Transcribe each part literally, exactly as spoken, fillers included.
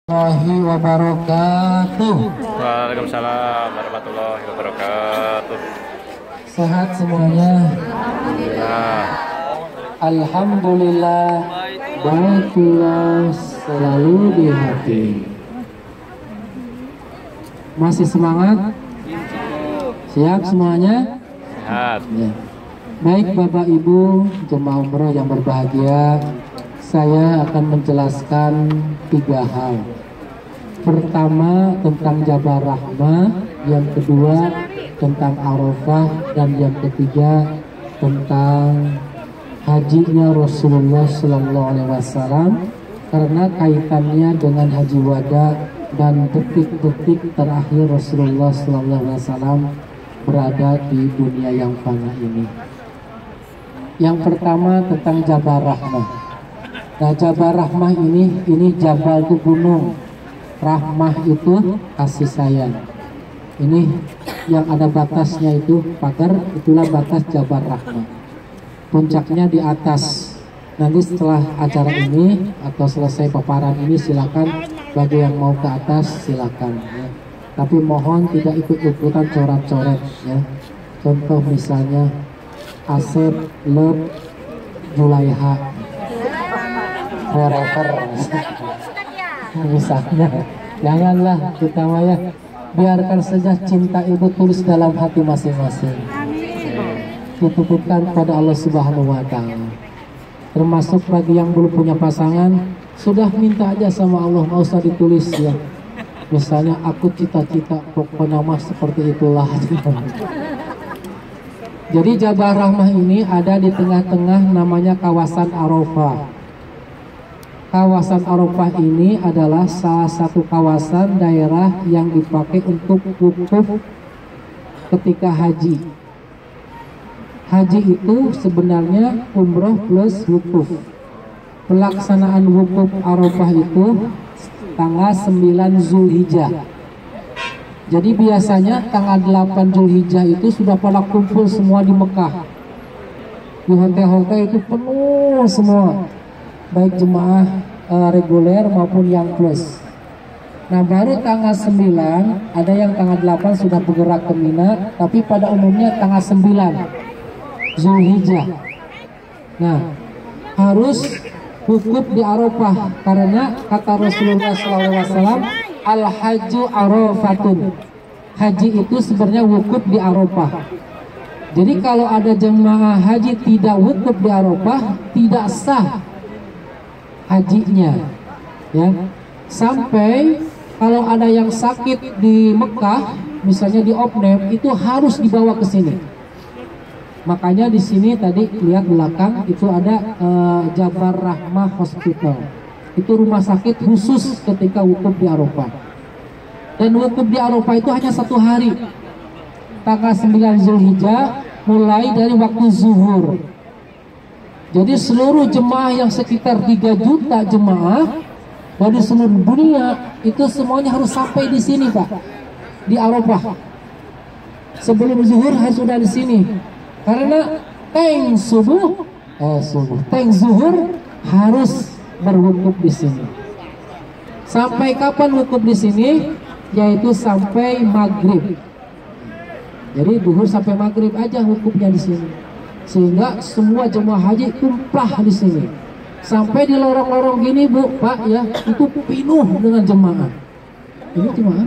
Warahmatullahi wabarakatuh. Waalaikumsalam warahmatullahi wabarakatuh. Sehat semuanya. Alhamdulillah. Alhamdulillah. Baiklah selalu di hati. Masih semangat? Siap semuanya? Sehat. Ya. Baik Bapak Ibu jemaah umroh yang berbahagia, saya akan menjelaskan tiga hal. Pertama tentang Jabal Rahmah, yang kedua tentang Arafah, dan yang ketiga tentang hajinya Rasulullah Shallallahu Alaihi Wasallam, karena kaitannya dengan haji wada dan detik-detik terakhir Rasulullah Shallallahu Alaihi Wasallam berada di dunia yang fana ini. Yang pertama tentang Jabal Rahmah. Nah, Jabal Rahmah ini, ini Jabal itu gunung, Rahmah itu kasih sayang. Ini yang ada batasnya itu pagar, itulah batas Jabal Rahmah. Puncaknya di atas. Nanti setelah acara ini atau selesai paparan ini silakan bagi yang mau ke atas silakan. Ya. Tapi mohon tidak ikut-ikutan coret-coret. Ya. Contoh misalnya Asep, Lep, Julaiha, forever misalnya. Janganlah kita ya, biarkan saja cinta ibu tulis dalam hati masing-masing, dititipkan pada Allah Subhanahu wa Ta'ala. Termasuk bagi yang belum punya pasangan, sudah minta aja sama Allah, nggak usah ditulis ya. Misalnya aku cita-cita pokoknya mah seperti itulah. Jadi Jabal Rahmah ini ada di tengah-tengah namanya kawasan Arafah. Kawasan Arafah ini adalah salah satu kawasan daerah yang dipakai untuk wukuf ketika haji. Haji itu sebenarnya umroh plus wukuf. Pelaksanaan wukuf Arafah itu tanggal sembilan Zulhijjah. Jadi biasanya tanggal delapan Zulhijjah itu sudah pada kumpul semua di Mekah. Di hotel-hotel itu penuh semua, baik jemaah e, reguler maupun yang plus. Nah, baru tanggal sembilan, ada yang tanggal delapan sudah bergerak ke Mina, tapi pada umumnya tanggal sembilan Zulhijjah. Nah, harus wukuf di Arafah karena kata Rasulullah shallallahu alaihi wasallam, al-hajju arafatun. Haji itu sebenarnya wukuf di Arafah. Jadi kalau ada jemaah haji tidak wukuf di Arafah, tidak sah hajinya. Ya. Sampai kalau ada yang sakit di Mekah, misalnya di Opname, itu harus dibawa ke sini. Makanya di sini tadi lihat belakang itu ada uh, Jabal Rahmah Hospital. Itu rumah sakit khusus ketika wukuf di Arafah. Dan wukuf di Arafah itu hanya satu hari, tanggal sembilan Zulhijjah, mulai dari waktu zuhur. Jadi seluruh jemaah yang sekitar tiga juta jemaah dari seluruh dunia itu semuanya harus sampai di sini, Pak, di Arafah. Sebelum zuhur harus sudah di sini, karena teng subuh, eh subuh, teng zuhur harus berwukuf di sini. Sampai kapan wukuf di sini? Yaitu sampai maghrib. Jadi duhur sampai maghrib aja wukufnya di sini. Sehingga semua jemaah haji tumpah di sini. Sampai di lorong-lorong gini, Bu, Pak, ya, itu penuh dengan jemaah. Ini jemaah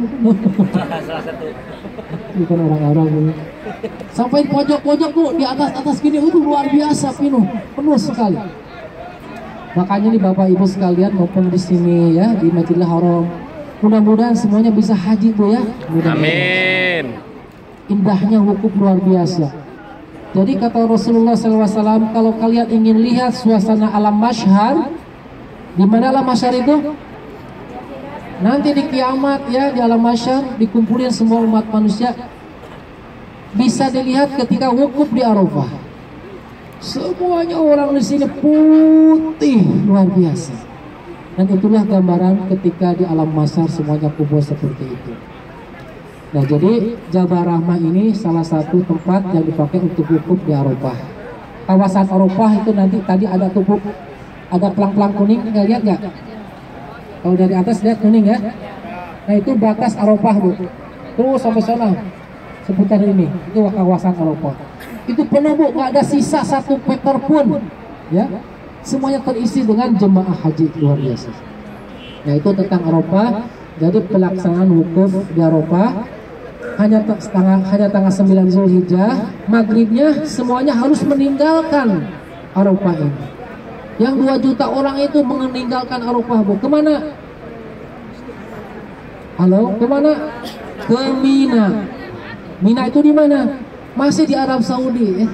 bukan orang-orang ini. Sampai pojok-pojok, Bu, di atas-atas gini itu luar biasa penuh, penuh sekali. Makanya nih Bapak Ibu sekalian maupun di sini ya di Masjidil Haram, mudah-mudahan semuanya bisa haji, Bu, ya. Amin. Indahnya wukuf luar biasa. Jadi kata Rasulullah shallallahu alaihi wasallam, kalau kalian ingin lihat suasana alam masyhar, di mana alam masyhar itu? Nanti di kiamat ya, di alam masyhar dikumpulin semua umat manusia. Bisa dilihat ketika wukuf di Arafah. Semuanya orang di sini putih luar biasa. Dan itulah gambaran ketika di alam mahsyar semuanya kumpul seperti itu. Nah, jadi Jabal Rahmah ini salah satu tempat yang dipakai untuk wukuf di Arafah. Kawasan Arafah itu nanti tadi ada tubuh, ada pelang-pelang kuning, nggak lihat nggak? Kalau dari atas lihat kuning ya. Nah itu batas Arafah bu. Terus sampai sana seputar ini itu kawasan Arafah. Itu penuh bu, nggak ada sisa satu meter pun. Ya, semuanya terisi dengan jemaah haji luar biasa. Nah itu tentang Arafah. Jadi pelaksanaan wukuf di Arafah hanya tanggal hanya tanggal sembilan Zulhijjah, maghribnya semuanya harus meninggalkan Arafah ini. Yang dua juta orang itu meninggalkan Arafah bu, kemana? Halo, kemana? Ke Mina. Mina itu di mana? Masih di Arab Saudi.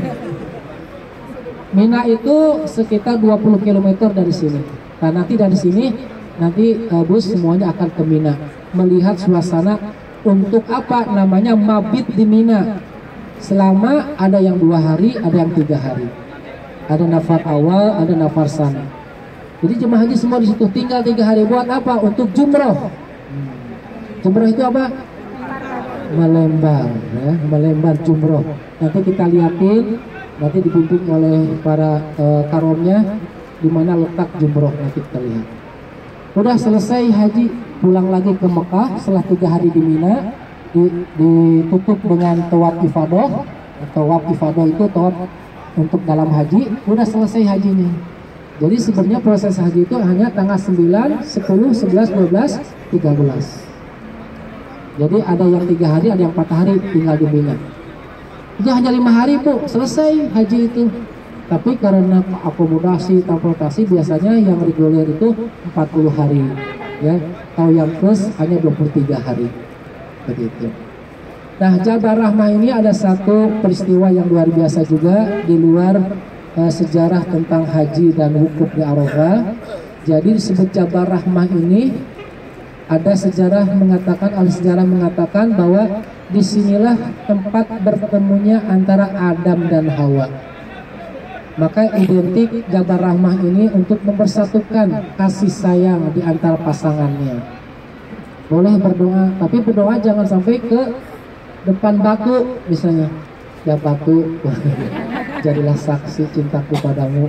Mina itu sekitar dua puluh kilometer dari sini. Nah nanti dari sini nanti uh, bus semuanya akan ke Mina melihat suasana. Untuk apa namanya mabit di Mina selama ada yang dua hari, ada yang tiga hari, ada nafar awal, ada nafar sana. Jadi jemaah haji semua di situ tinggal tiga hari. Buat apa? Untuk jumroh. Jumroh itu apa? Melembar, ya, melembar jumroh. Nanti kita liatin, nanti dibimbing oleh para uh, karomnya di mana letak jumroh, nanti kita lihat. Udah selesai haji, pulang lagi ke Mekah setelah tiga hari di Mina, ditutup dengan tawaf ifadah. Tawaf ifadah itu tawaf untuk dalam haji. Udah selesai hajinya. Jadi sebenarnya proses haji itu hanya tanggal sembilan, sepuluh, sebelas, dua belas, tiga belas. Jadi ada yang tiga hari, ada yang empat hari tinggal di Mina. Itu hanya lima hari bu, selesai haji itu. Tapi karena akomodasi, transportasi biasanya yang reguler itu empat puluh hari, ya. Kalau yang plus hanya dua puluh tiga hari, begitu. Nah, Jabal Rahmah ini ada satu peristiwa yang luar biasa juga di luar uh, sejarah tentang haji dan wukuf di Arafah. Jadi disebut Jabal Rahmah ini ada sejarah mengatakan, ahli sejarah mengatakan bahwa disinilah tempat bertemunya antara Adam dan Hawa. Maka identik Jabal Rahmah ini untuk mempersatukan kasih sayang di antara pasangannya. Boleh berdoa, tapi berdoa jangan sampai ke depan batu misalnya. Ya batu, jadilah saksi cintaku padamu.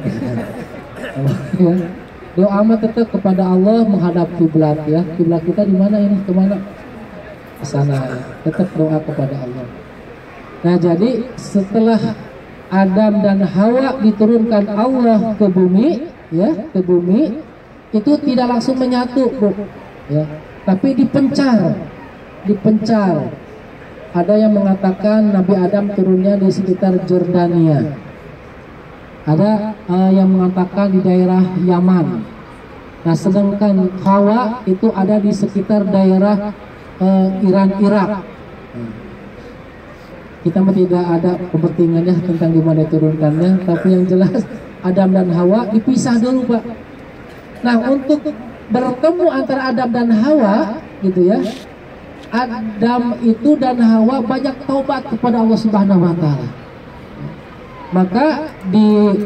Ya. Doa mah tetap kepada Allah menghadap kiblat ya. Kiblat kita di mana ini? Kemana? Ke sana. Tetap doa kepada Allah. Nah jadi setelah Adam dan Hawa diturunkan Allah ke bumi, ya, ke bumi itu tidak langsung menyatu, bu, ya, tapi dipencar, dipencar. Ada yang mengatakan Nabi Adam turunnya di sekitar Jordania, ada uh, yang mengatakan di daerah Yaman. Nah, sedangkan Hawa itu ada di sekitar daerah uh, Iran, Irak. Kita tidak ada kepentingannya tentang gimana turunkannya, tapi yang jelas Adam dan Hawa dipisah dulu, Pak. Nah, untuk bertemu antara Adam dan Hawa, gitu ya, Adam itu dan Hawa banyak taubat kepada Allah Subhanahu Wa Taala. Maka di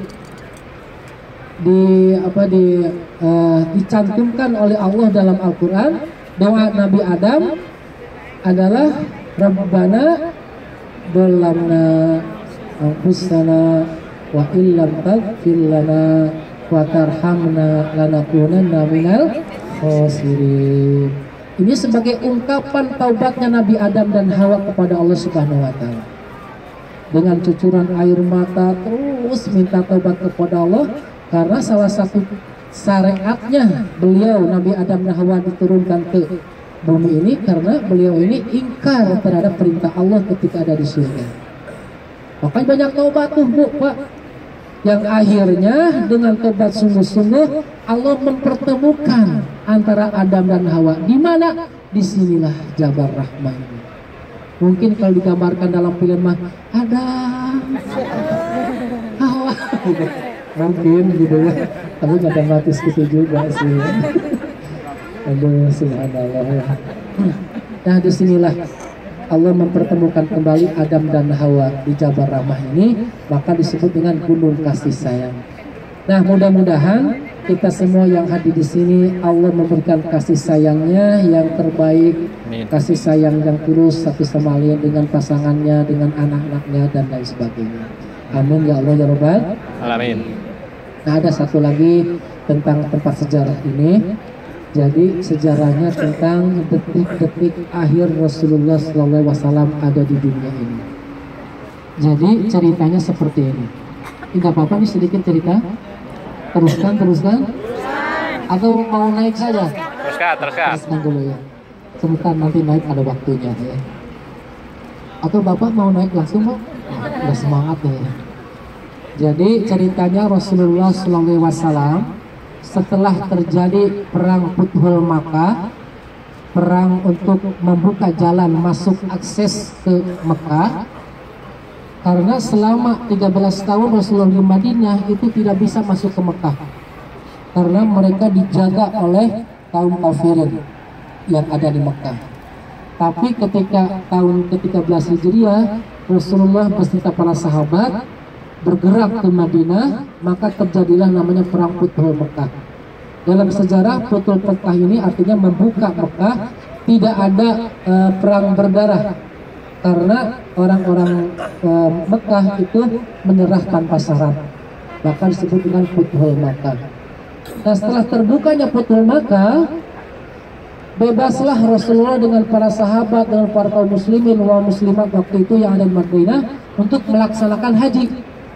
di apa di uh, dicantumkan oleh Allah dalam Al-Quran doa Nabi Adam adalah Rabbana dolamna anfusana wa illam taghfir lana wa tarhamna lanakunanna minal khasirin. Ini sebagai ungkapan taubatnya Nabi Adam dan Hawa kepada Allah Subhanahu wa taala. Dengan cucuran air mata terus minta taubat kepada Allah karena salah satu syariatnya beliau Nabi Adam dan Hawa diturunkan ke bumi ini karena beliau ini ingkar terhadap perintah Allah ketika ada di surga. Makanya banyak taubat tuh, Bu, Pak. Yang akhirnya dengan taubat sungguh-sungguh Allah mempertemukan antara Adam dan Hawa. Di mana? Disinilah Jabal Rahmah ini. Mungkin kalau digambarkan dalam film mah Adam, Hawa, mungkin gitu ya. Tapi nggak dramatis gitu juga sih. Aduh, subhanallah. Nah, disinilah Allah mempertemukan kembali Adam dan Hawa di Jabal Rahmah ini, maka disebut dengan gunung kasih sayang. Nah, mudah-mudahan kita semua yang hadir di sini Allah memberikan kasih sayangnya yang terbaik, kasih sayang yang tulus satu sama lain dengan pasangannya, dengan anak-anaknya dan lain sebagainya. Amin ya Allah ya Rabbal Alamin. Nah, ada satu lagi tentang tempat sejarah ini. Jadi sejarahnya tentang detik-detik akhir Rasulullah shallallahu alaihi wasallam ada di dunia ini. Jadi ceritanya seperti ini. Tidak apa-apa nih sedikit cerita. Teruskan, teruskan. Atau mau naik saja? Teruskan, teruskan. Teruskan dulu ya. Sebentar nanti naik ada waktunya ya. Atau bapak mau naik langsung mau? Udah semangat ya. Jadi ceritanya Rasulullah shallallahu alaihi wasallam setelah terjadi perang Futhul Makkah, perang untuk membuka jalan masuk akses ke Mekah, karena selama tiga belas tahun Rasulullah di Madinah itu tidak bisa masuk ke Mekah karena mereka dijaga oleh kaum kafirin yang ada di Mekah. Tapi ketika tahun ke tiga belas Hijriah Rasulullah beserta para sahabat bergerak ke Madinah, maka terjadilah namanya perang Futhul Mekah. Dalam sejarah Futhul Mekah ini artinya membuka Mekah, tidak ada uh, perang berdarah karena orang-orang uh, Mekah itu menyerah tanpa syarat, bahkan disebut dengan Futhul Mekah. Nah, setelah terbukanya Futhul Mekah, bebaslah Rasulullah dengan para sahabat, dengan para kaum muslimin wal muslimat waktu itu yang ada di Madinah untuk melaksanakan haji.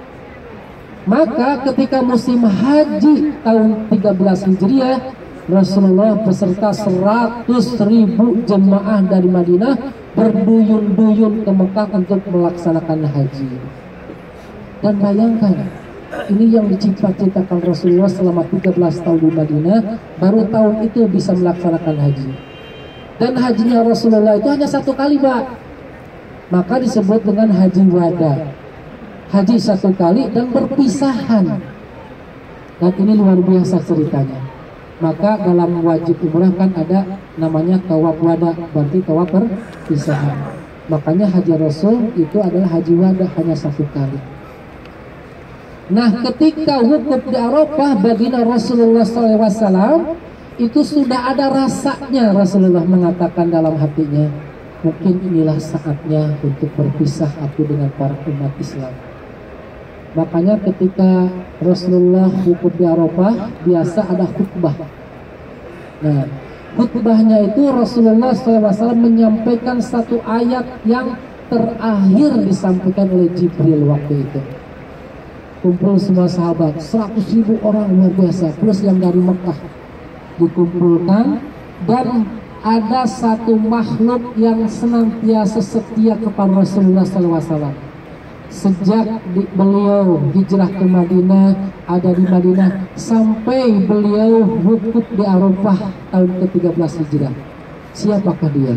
Maka ketika musim haji tahun tiga belas Hijriah, Rasulullah beserta seratus ribu jemaah dari Madinah berduyun-duyun ke Mekah untuk melaksanakan haji. Dan bayangkan, ini yang dicita-citakan Rasulullah selama tiga belas tahun di Madinah, baru tahun itu bisa melaksanakan haji. Dan hajinya Rasulullah itu hanya satu kali, Pak. Maka disebut dengan haji wada. Haji satu kali dan berpisahan. Dan ini luar biasa ceritanya. Maka dalam wajib umrah kan ada namanya tawaf wada, berarti tawaf perpisahan. Makanya haji Rasul itu adalah haji wada, hanya satu kali. Nah, ketika wukuf di Arafah baginda Rasulullah shallallahu alaihi wasallam itu sudah ada rasanya. Rasulullah mengatakan dalam hatinya, mungkin inilah saatnya untuk berpisah aku dengan para umat Islam. Makanya ketika Rasulullah wukuf di Arafah biasa ada khutbah. Nah, khutbahnya itu Rasulullah shallallahu alaihi wasallam menyampaikan satu ayat yang terakhir disampaikan oleh Jibril waktu itu. Kumpul semua sahabat, seratus ribu orang luar biasa, plus yang dari Mekah dikumpulkan, dan ada satu makhluk yang senantiasa setia kepada Rasulullah shallallahu alaihi wasallam. Sejak di, beliau hijrah ke Madinah, ada di Madinah sampai beliau wukuf di Arafah tahun ke tiga belas Hijrah. Siapakah dia?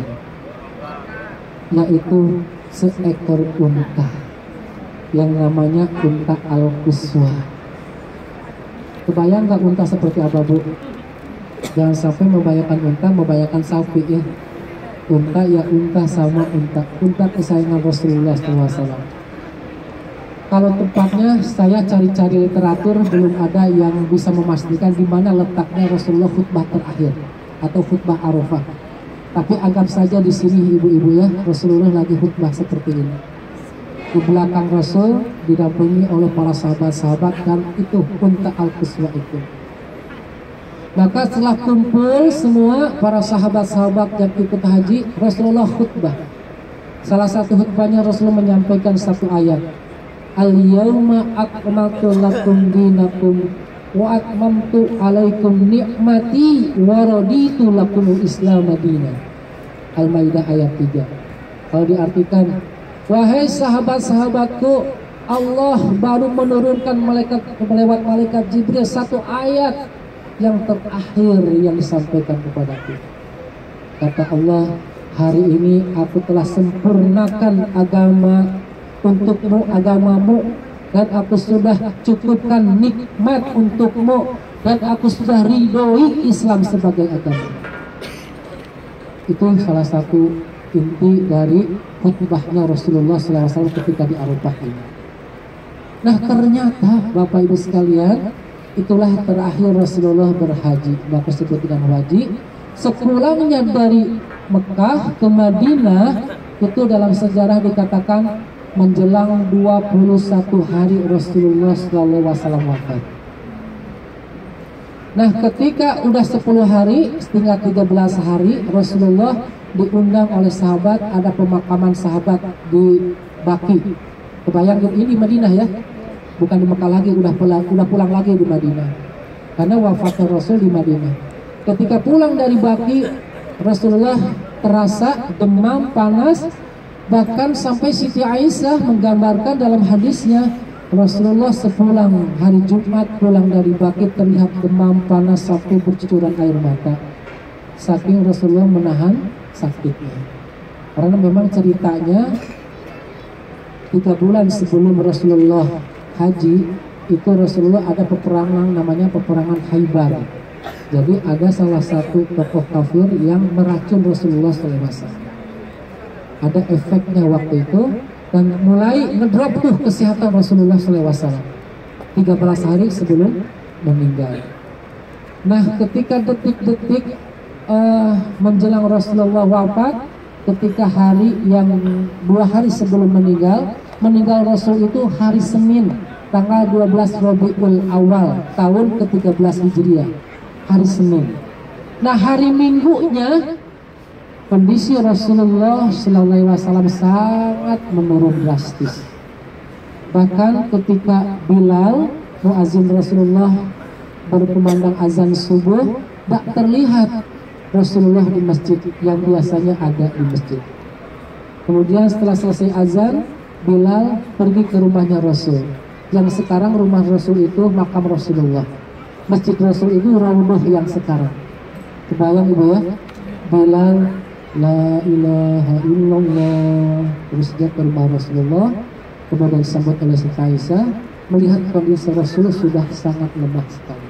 Yaitu seekor unta yang namanya unta Al-Quswa. Kebayang gak unta seperti apa, Bu? Jangan sampai membayangkan unta, membayangkan sapi ya. Unta ya unta sama unta. Unta kesayangan Rasulullah shallallahu alaihi wasallam. Kalau tepatnya saya cari-cari literatur belum ada yang bisa memastikan di mana letaknya Rasulullah khutbah terakhir atau khutbah Arafah. Tapi anggap saja di sini ibu-ibu ya, Rasulullah lagi khutbah seperti ini. Di belakang Rasul didampingi oleh para sahabat-sahabat dan itu unta Al-Quswa itu. Maka setelah kumpul semua para sahabat-sahabat yang ikut haji, Rasulullah khutbah. Salah satu khutbahnya Rasulullah menyampaikan satu ayat. Al-yawma akmaltu lakum dinakum wa atmamtu alaikum ni'mati wa raditu lakumul Islam madina. Al-Maidah ayat tiga. Kalau diartikan, wahai sahabat-sahabatku, Allah baru menurunkan malaikat lewat malaikat Jibril satu ayat yang terakhir yang disampaikan kepadaku. Kata Allah, hari ini aku telah sempurnakan agama untukmu, agamamu, dan aku sudah cukupkan nikmat untukmu, dan aku sudah ridhoi Islam sebagai agama. Itu salah satu inti dari khutbahnya Rasulullah shallallahu alaihi wasallam ketika di Arafah ini. Nah, ternyata Bapak Ibu sekalian, itulah terakhir Rasulullah berhaji, maka disebut dengan haji. Sepulangnya dari Mekah ke Madinah itu dalam sejarah dikatakan menjelang dua puluh satu hari Rasulullah shallallahu alaihi wasallam wafat. Nah, ketika udah sepuluh hari, tinggal tiga belas hari, Rasulullah diundang oleh sahabat, ada pemakaman sahabat di Baki. Kebayang ini di Madinah ya, bukan di Mekah lagi, udah pulang, udah pulang lagi di Madinah. Karena wafatnya Rasul di Madinah. Ketika pulang dari Baki, Rasulullah terasa demam, panas, bahkan sampai Siti Aisyah menggambarkan dalam hadisnya, Rasulullah sepulang hari Jumat pulang dari Baki terlihat demam, panas sampai bercucuran air mata. Saking Rasulullah menahan sakitnya. Karena memang ceritanya tiga bulan sebelum Rasulullah haji itu Rasulullah ada peperangan namanya peperangan Khaybar. Jadi ada salah satu tokoh kafir yang meracun Rasulullah shallallahu alaihi wasallam. Ada efeknya waktu itu. Dan mulai ngedrop tuh kesehatan Rasulullah shallallahu alaihi wasallam tiga belas hari sebelum meninggal. Nah, ketika detik-detik uh, menjelang Rasulullah wafat, ketika hari yang dua hari sebelum meninggal, meninggal Rasul itu hari Senin, tanggal dua belas Rabiul Awal tahun ke tiga belas Hijriah, hari Senin. Nah, hari Minggunya kondisi Rasulullah shallallahu alaihi wasallam sangat menurun drastis. Bahkan ketika Bilal, muazin Rasulullah, berkumandang azan subuh, tak terlihat Rasulullah di masjid yang biasanya ada di masjid. Kemudian setelah selesai azan, Bilal pergi ke rumahnya Rasul. Yang sekarang rumah Rasul itu makam Rasulullah. Masjid Rasul itu Raudhah yang sekarang. Kebayang ibu ya, Bilal La ilaha illallah terus dia ke rumah Rasulullah, kemudian disambut oleh Siti Aisyah, melihat kondisi Rasul sudah sangat lemah sekali.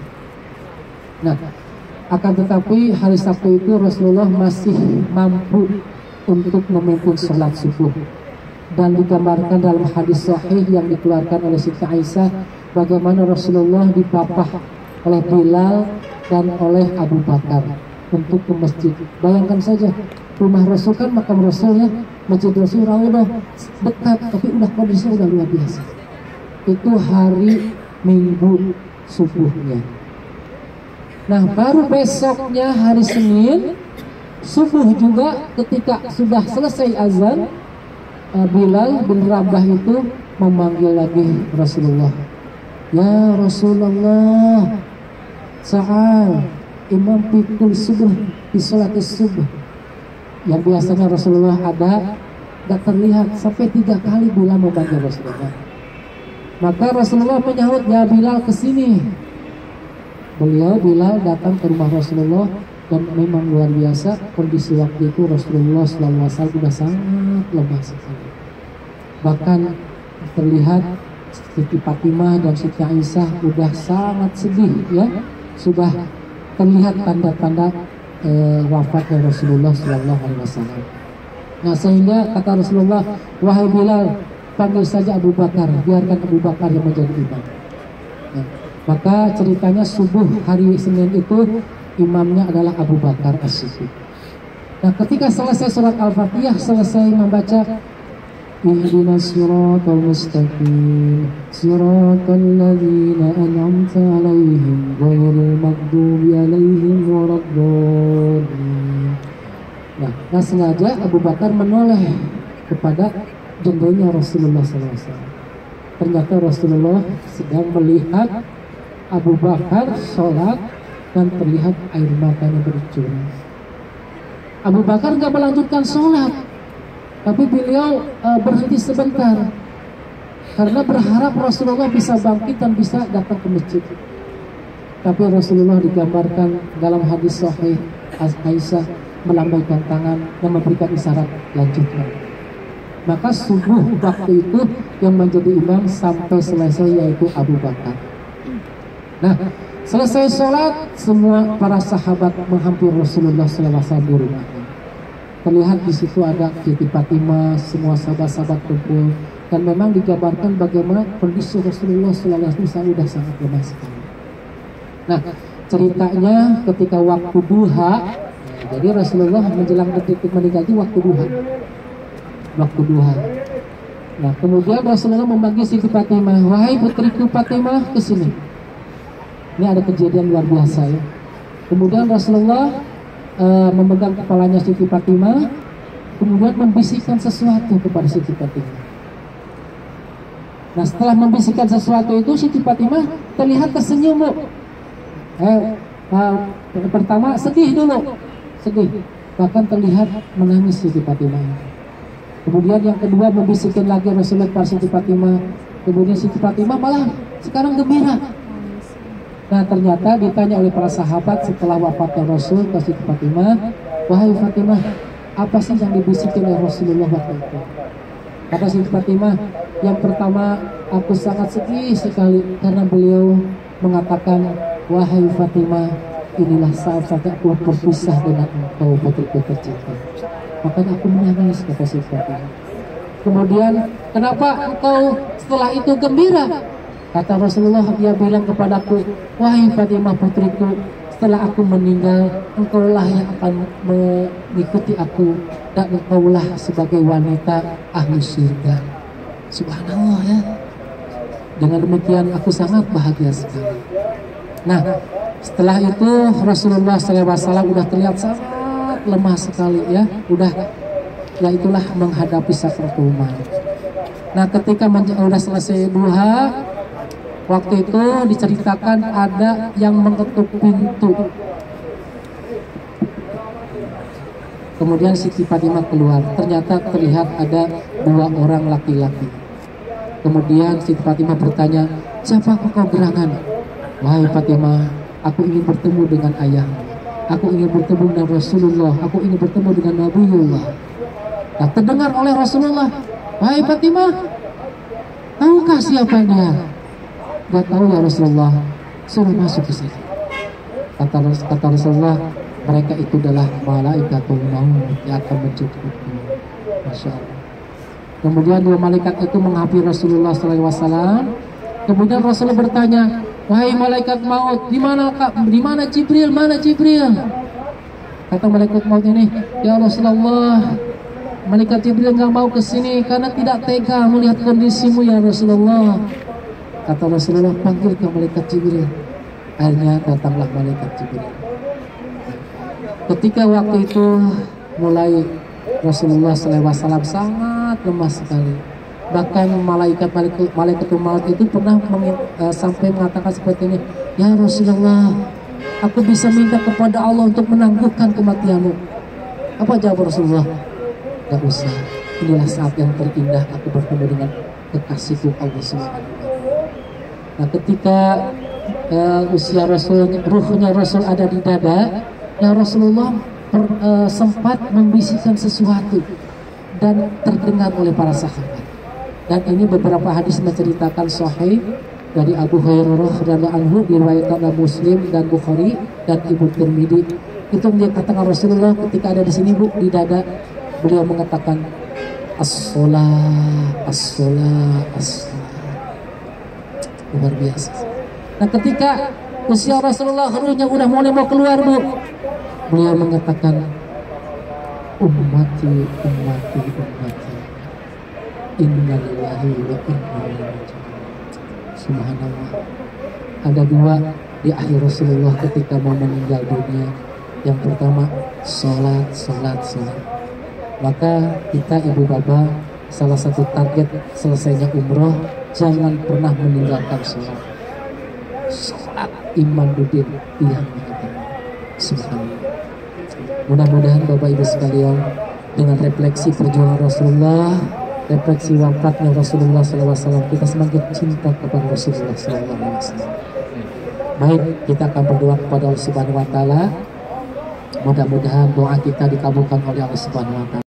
Nah, akan tetapi hari Sabtu itu Rasulullah masih mampu untuk memimpin sholat subuh, dan digambarkan dalam hadis sahih yang dikeluarkan oleh Siti Aisyah bagaimana Rasulullah dipapah oleh Bilal dan oleh Abu Bakar untuk ke masjid. Bayangkan saja, rumah Rasul kan makam Rasul ya, masjid Rasul Raudhah dekat, tapi udah kondisinya udah luar biasa. Itu hari Minggu subuhnya. Nah, baru besoknya hari Senin subuh juga, ketika sudah selesai azan, Bilal bin Rabah itu memanggil lagi Rasulullah. Ya Rasulullah, sa'al imam pikul subuh di sholat subuh. Yang biasanya Rasulullah ada, gak terlihat, sampai tiga kali Bilal memanggil Rasulullah. Maka Rasulullah menyahut, ya Bilal kesini. Beliau Bilal datang ke rumah Rasulullah, dan memang luar biasa kondisi waktu itu Rasulullah shallallahu alaihi wasallam sudah sangat lemah sekali. Bahkan terlihat Siti Fatimah dan Siti Aisyah sudah sangat sedih ya, sudah terlihat tanda-tanda eh, wafatnya Rasulullah shallallahu alaihi wasallam. Nah, sehingga kata Rasulullah, wahai Bilal, panggil saja Abu Bakar, biarkan Abu Bakar yang menjadi imam. Nah, maka ceritanya subuh hari Senin itu imamnya adalah Abu Bakar As-Siddiq. Nah, ketika selesai surat Al-Fatihah, selesai membaca Ihdinas siratal mustaqim siratal ladzina an'amta 'alaihim ghairil maghdubi 'alaihim waladdallin. Nah, nah sengaja Abu Bakar menoleh kepada jendela Rasulullah shallallahu alaihi wasallam. Ternyata Rasulullah sedang melihat Abu Bakar sholat dan terlihat air matanya bercurah. Abu Bakar nggak melanjutkan sholat, tapi beliau uh, berhenti sebentar karena berharap Rasulullah bisa bangkit dan bisa datang ke masjid. Tapi Rasulullah digambarkan dalam hadis sahih, Aisyah melambaikan tangan dan memberikan isyarat lanjutkan. Maka subuh waktu itu yang menjadi imam sampai selesai yaitu Abu Bakar. Nah, selesai sholat semua para sahabat menghampiri Rasulullah shallallahu alaihi wasallam di rumahnya. Terlihat di situ ada Siti Fatimah, semua sahabat-sahabat kumpul, dan memang digambarkan bagaimana kondisi Rasulullah shallallahu alaihi wasallam sudah sangat lemah sekali. Nah, ceritanya ketika waktu duha, jadi Rasulullah menjelang detik meninggal itu waktu duha, waktu duha. Nah, kemudian Rasulullah memanggil Siti Fatimah, wahai putriku Fatimah, kesini. Ini ada kejadian luar biasa ya. Kemudian Rasulullah e, memegang kepalanya Siti Fatimah, kemudian membisikkan sesuatu kepada Siti Fatimah. Nah setelah membisikkan sesuatu itu, Siti Fatimah terlihat tersenyum, Bu. Eh, eh, pertama sedih dulu, sedih, bahkan terlihat menangis Siti Fatimah. Kemudian yang kedua membisikkan lagi Rasulullah kepada Siti Fatimah, kemudian Siti Fatimah malah sekarang gembira. Nah ternyata ditanya oleh para sahabat setelah wafatnya Rasul ke Siti Fatimah, wahai Fatimah, apa sih yang dibisikkan oleh Rasulullah waktu itu? Kata Siti Fatimah, yang pertama aku sangat sedih sekali karena beliau mengatakan, wahai Fatimah, inilah saat-saat aku berpisah dengan engkau putriku tercinta. Makanya aku menangis, kata Siti Fatimah. Kemudian kenapa engkau setelah itu gembira? Kata Rasulullah, dia bilang kepadaku, wahai Fatimah putriku, setelah aku meninggal, engkaulah yang akan mengikuti aku, dan engkaulah sebagai wanita ahli surga. Subhanallah ya. Dengan demikian aku sangat bahagia sekali. Nah setelah itu Rasulullah shallallahu alaihi wasallam udah terlihat sangat lemah sekali ya, udah ya itulah menghadapi sakaratul maut. Nah ketika sudah selesai duha, waktu itu diceritakan ada yang mengetuk pintu. Kemudian Siti Fatimah keluar, ternyata terlihat ada dua orang laki-laki. Kemudian Siti Fatimah bertanya, siapa kau gerangan? Wahai Fatimah, aku ingin bertemu dengan ayahmu, aku ingin bertemu dengan Rasulullah, aku ingin bertemu dengan Nabiullah. Nah, terdengar oleh Rasulullah, wahai Fatimah, tahukah siapa dia? Gak tahu ya Rasulullah, suruh masuk ke sini. Kata, kata Rasulullah, mereka itu adalah malaikatul maut yang akan menjemputmu. Masya Allah. Kemudian dua malaikat itu menghampiri Rasulullah shallallahu alaihi wasallam. Kemudian Rasulullah bertanya, wahai malaikat maut, di mana di mana Jibril? Mana Jibril? Kata malaikat maut ini, ya Rasulullah, malaikat Jibril nggak mau ke sini karena tidak tega melihat kondisimu ya Rasulullah. Kata Rasulullah, panggil ke malaikat Jibril. Akhirnya datanglah malaikat Jibril. Ketika waktu itu mulai Rasulullah shallallahu alaihi wasallam sangat lemah sekali. Bahkan malaikat malaikat malaikat maut itu pernah meng, uh, sampai mengatakan seperti ini, ya Rasulullah, aku bisa minta kepada Allah untuk menangguhkan kematianmu. Apa jawab Rasulullah? Gak usah. Inilah saat yang terindah aku bertemu dengan kekasihku Allah Subhanahu wa taala. Nah, ketika uh, usia Rasul, ruhnya Rasul ada di dada, ya Rasulullah per, uh, sempat membisikkan sesuatu dan terdengar oleh para sahabat. Dan ini beberapa hadis menceritakan sahih dari Abu Hurairah radhiyallahu anhu, diriwayatkan oleh Muslim dan Bukhari dan Ibnu Tirmidzi. Itu dia katakan Rasulullah ketika ada di sini, Bu, di dada, beliau mengatakan as-shalah, as-shalah, as-shalah. Luar biasa. Nah, ketika usia Rasulullah ruhnya udah mulai mau keluar, Bu, beliau mengatakan ummati, ummati, ummati, inna lillahi wa inna ilaihi raji'un. Subhanallah. Ada dua di akhir Rasulullah ketika mau meninggal dunia. Yang pertama, sholat, sholat, sholat. Maka kita ibu bapak, salah satu target selesainya umroh, jangan pernah meninggalkan sholat. Sholat iman dudin yang mengatakan subhanallah. Mudah-mudahan Bapak Ibu sekalian, dengan refleksi perjuangan Rasulullah, refleksi wafatnya Rasulullah shallallahu alaihi wasallam, kita semakin cinta kepada Rasulullah shallallahu alaihi wasallam. Baik, kita akan berdoa kepada Allah Subhanahu wa taala. Mudah-mudahan doa kita dikabulkan oleh Allah Subhanahu wa taala.